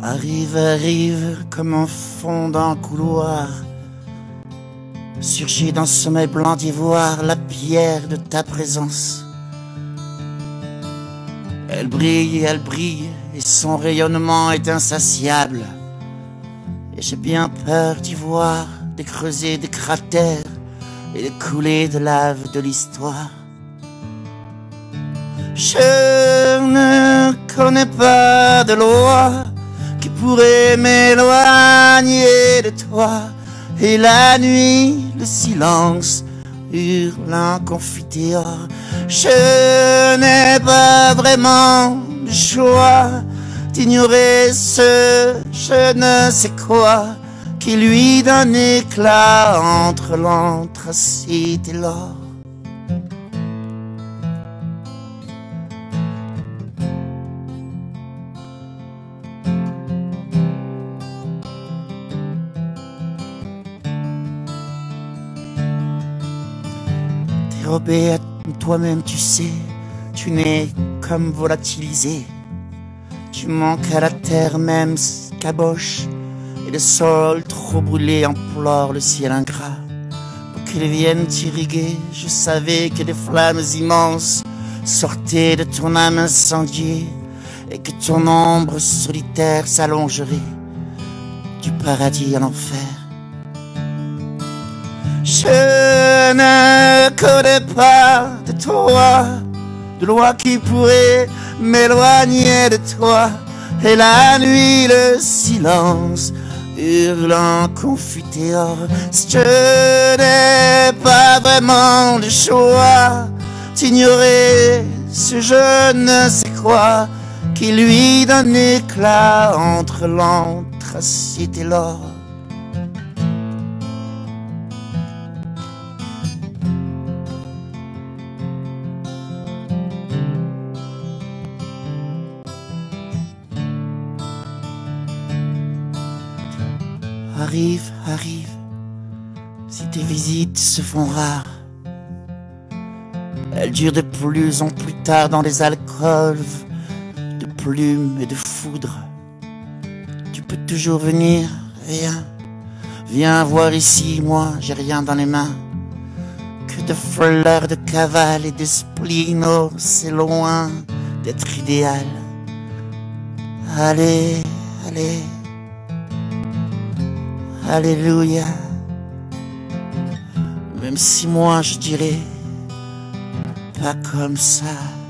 Arrive, arrive comme un fond d'un couloir. Surgit d'un sommeil blanc d'ivoire la pierre de ta présence. Elle brille, et son rayonnement est insatiable. Et j'ai bien peur d'y voir, de creuser des cratères et de couler de lave de l'histoire. Je ne connais pas de loi qui pourrait m'éloigner de toi. Et la nuit, le silence hurle un confiteor. Je n'ai pas vraiment le choix d'ignorer ce je ne sais quoi qui lui donne éclat entre l'anthracite et l'or. Dérobé à toi-même, tu sais, tu n'es comme volatilisé. Tu manques à la terre même, caboche, et le sol trop brûlé implore le ciel ingrat pour qu'il vienne t'irriguer. Je savais que des flammes immenses sortaient de ton âme incendiée et que ton ombre solitaire s'allongerait du paradis à l'enfer. Je ne connais pas de toi, de loi qui pourrait m'éloigner de toi. Et la nuit, le silence hurle un confiteor. Je n'ai pas vraiment le choix d'ignorer ce je ne sais quoi qui lui donne éclat entre l'anthracite et l'or. Arrive, arrive, si tes visites se font rares. Elles durent de plus en plus tard dans les alcôves de plumes et de foudre. Tu peux toujours venir, viens, viens voir ici, moi j'ai rien dans les mains que de fleurs de cavale et de spleen. Oh, c'est loin d'être idéal. Allez, allez. Alléluia. Même si moi je dirais pas comme ça.